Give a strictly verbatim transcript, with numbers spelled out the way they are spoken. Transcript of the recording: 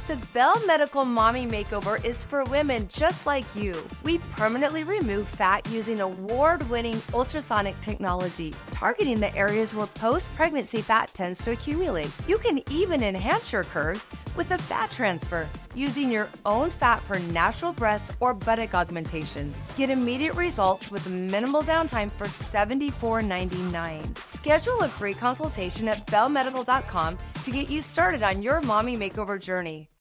The Belle Medical Mommy Makeover is for women just like you. We permanently remove fat using award-winning ultrasonic technology, targeting the areas where post-pregnancy fat tends to accumulate. You can even enhance your curves with a fat transfer, using your own fat for natural breast or buttock augmentations. Get immediate results with minimal downtime for seventy-four ninety-nine. Schedule a free consultation at belle medical dot com to get you started on your mommy makeover journey.